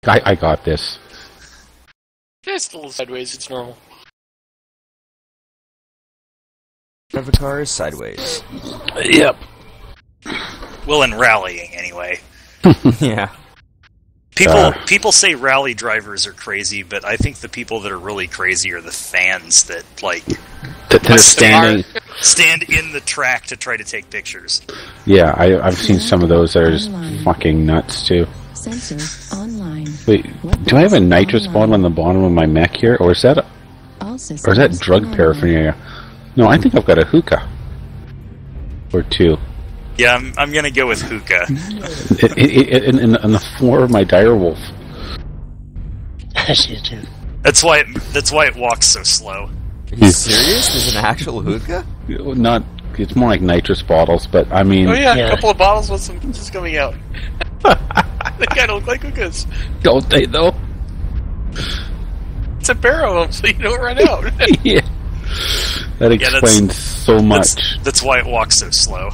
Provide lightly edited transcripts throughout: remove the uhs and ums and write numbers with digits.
I got this. It's a little sideways, it's normal. Drive a car is sideways. Yep. Well, in rallying, anyway. Yeah. People say rally drivers are crazy, but I think the people that are really crazy are the fans that, like... They're standing... stand in the track to try to take pictures. Yeah, I've seen some of those that are just fucking nuts, too. Sensors online. Wait, do I have a nitrous bottle on the bottom of my mech here? Or is that drug paraphernalia? No, I think I've got a hookah. Or two. Yeah, I'm gonna go with hookah. On the floor of my direwolf. I see it too. That's why it walks so slow. Are you serious? There's an actual hookah? Not. It's more like nitrous bottles, but I mean. Oh yeah, a couple of bottles with some just coming out. They kind of look like hookahs. Don't they though? It's a barrel of them, so you don't run out. Yeah. That explains so much. That's why it walks so slow.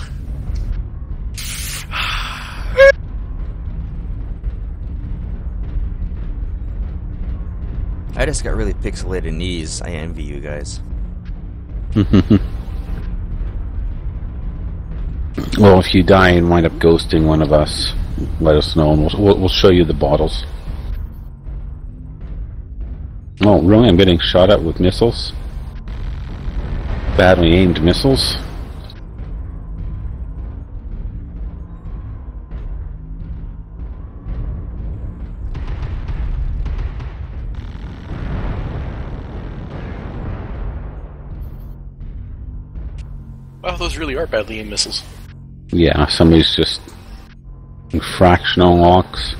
I just got really pixelated knees. I envy you guys. Well, if you die and wind up ghosting one of us, let us know, and we'll show you the bottles. Oh, really? I'm getting shot at with missiles? Badly aimed missiles? Wow, those really are badly aimed missiles. Yeah, somebody's just fractional locks.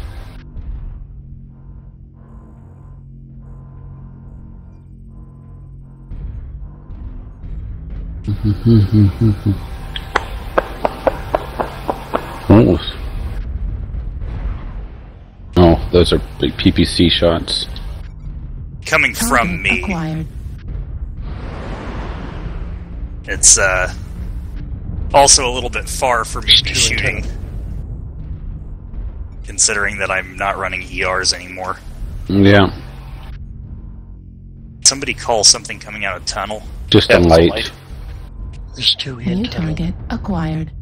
Oh, those are big PPC shots. Coming from me. Acquired. It's also a little bit far for me to be shooting, considering that I'm not running ERs anymore. Yeah. Somebody call something coming out of tunnel. Just a light. There's two in New target acquired.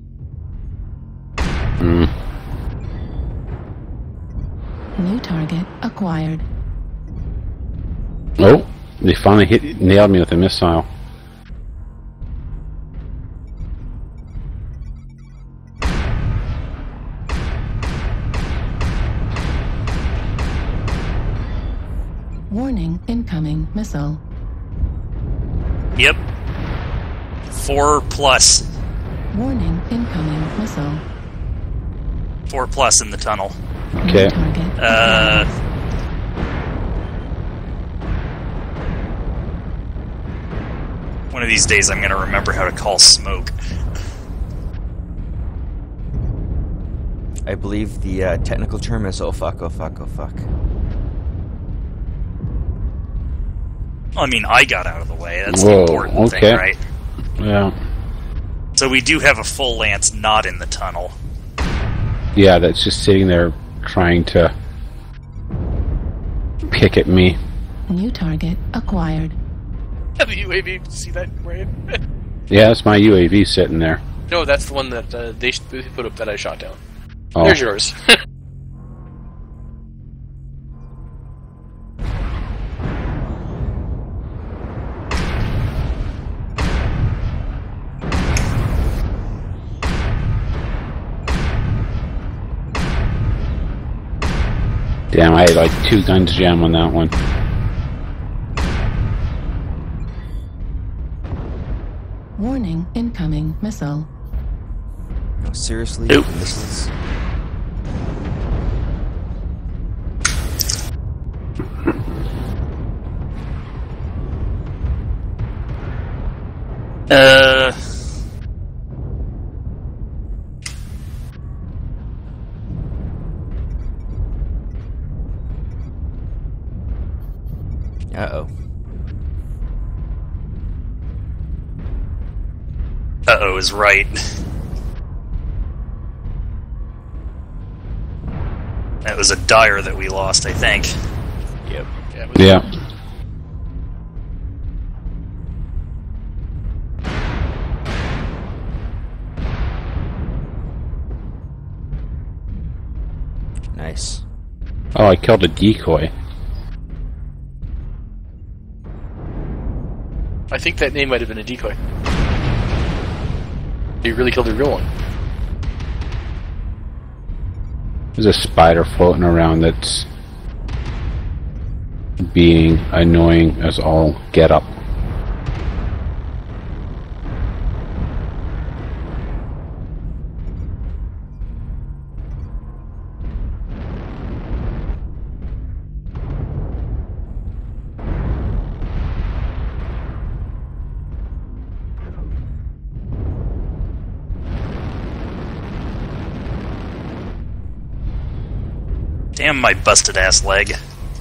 New target acquired. Oh, they finally nailed me with a missile. Warning, incoming missile. Yep. 4+. Warning, incoming missile. 4+ in the tunnel. Okay. New target. One of these days I'm going to remember how to call smoke. I believe the technical term is oh fuck, oh fuck, oh fuck. I mean, I got out of the way. That's Whoa, the important thing, right? Yeah. So we do have a full Lance not in the tunnel. Yeah, that's just sitting there trying to pick at me. New target acquired. Have a UAV, see that, right? Yeah, that's my UAV sitting there. No, that's the one that they put up that I shot down. Oh. There's yours. Damn, I had like 2 guns jam on that one. Warning, incoming missile. No, seriously? Nope. Missiles? Uh-oh. Uh-oh is right. That was a Dire that we lost, I think. Yep. Yeah. Nice. Oh, I killed a decoy. I think that name might have been a decoy. You really killed a real one. There's a spider floating around that's being annoying as all get up. Damn my busted ass leg.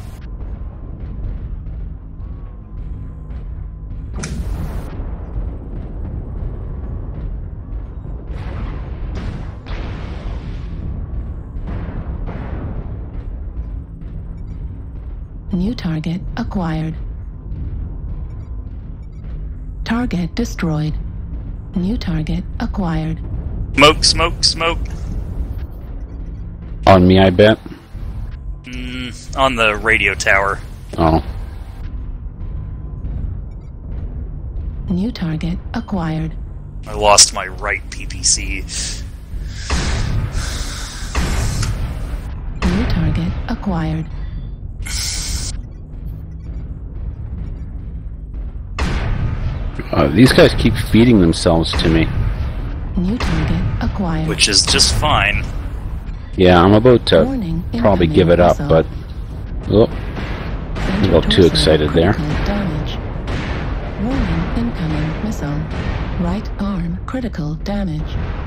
New target acquired. Target destroyed. New target acquired. Smoke, smoke, smoke. On me, I bet. On the radio tower. Oh. New target acquired. I lost my right PPC. New target acquired. These guys keep feeding themselves to me. New target acquired. Which is just fine. Yeah, I'm about to Warning, probably incoming give it up, missile. but... Oh, a little too excited there. Critical damage. Warning, incoming missile. Right arm critical damage.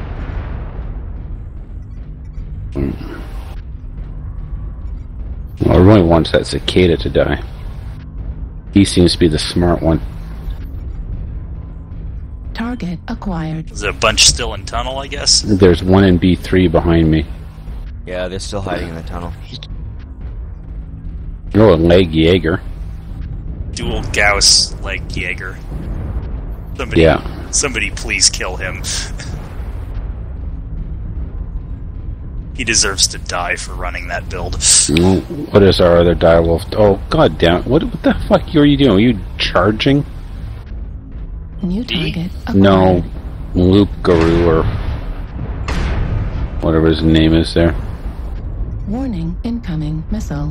Well, I really wants that cicada to die. He seems to be the smart one. Target acquired. Is there a bunch still in tunnel, I guess? There's one in B3 behind me. Yeah, they're still hiding in the tunnel. Oh, a leg Jaeger. Dual Gauss leg Jaeger. Somebody, Yeah. Somebody please kill him. He deserves to die for running that build. What is our other direwolf? Oh, god damn it. What the fuck are you doing? Are you charging? New target acquired. No. Loop Guru or whatever his name is there. Warning, incoming missile.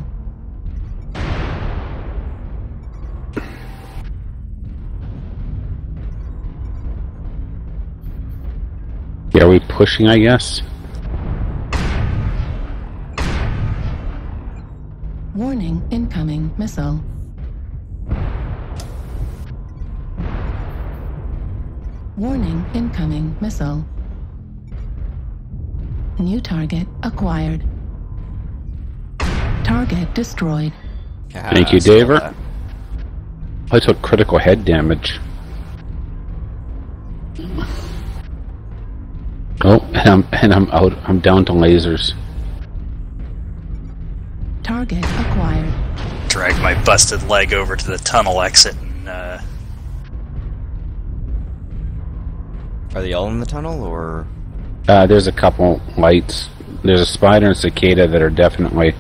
Yeah, are we pushing, I guess? Warning, incoming missile. Warning, incoming missile. New target acquired. Target destroyed. Thank you, Still Daver. that. I took critical head damage. Oh, and I'm out. I'm down to lasers. Target acquired. Drag my busted leg over to the tunnel exit and Are they all in the tunnel, or...? There's a couple lights. There's a spider and cicada that are definitely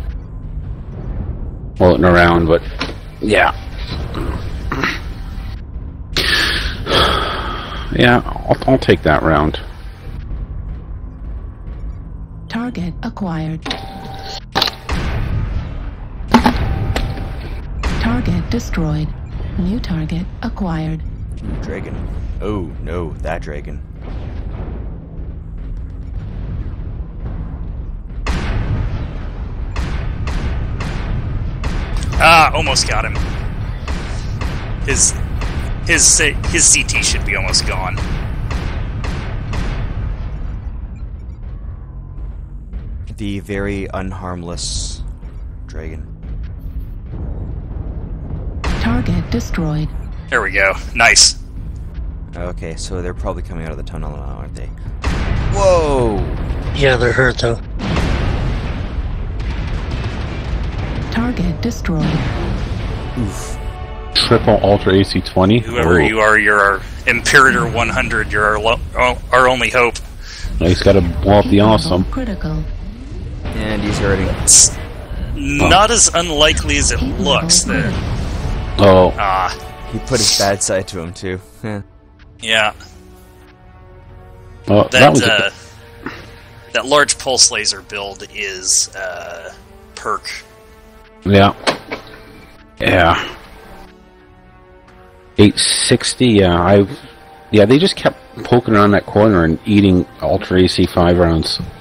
floating around, but yeah. Yeah, I'll take that round. Target acquired. Target destroyed. New target acquired. Dragon. Oh, no, that dragon. Ah, almost got him. His CT should be almost gone. The very unharmless dragon. Target destroyed. There we go. Nice. Okay, so they're probably coming out of the tunnel now, aren't they? Whoa! Yeah, they're hurt though. Target destroyed. Oof. Triple Ultra AC-20. Whoever you are, you're our Imperator 100. You're our only hope. He's got to blow up the awesome. Critical. And he's hurting. It's not as unlikely as it looks. That Oh. He put his bad side to him, too. yeah. Oh, That large pulse laser build is perk. Yeah. Yeah. 860, yeah, they just kept poking around that corner and eating Ultra AC-5 rounds.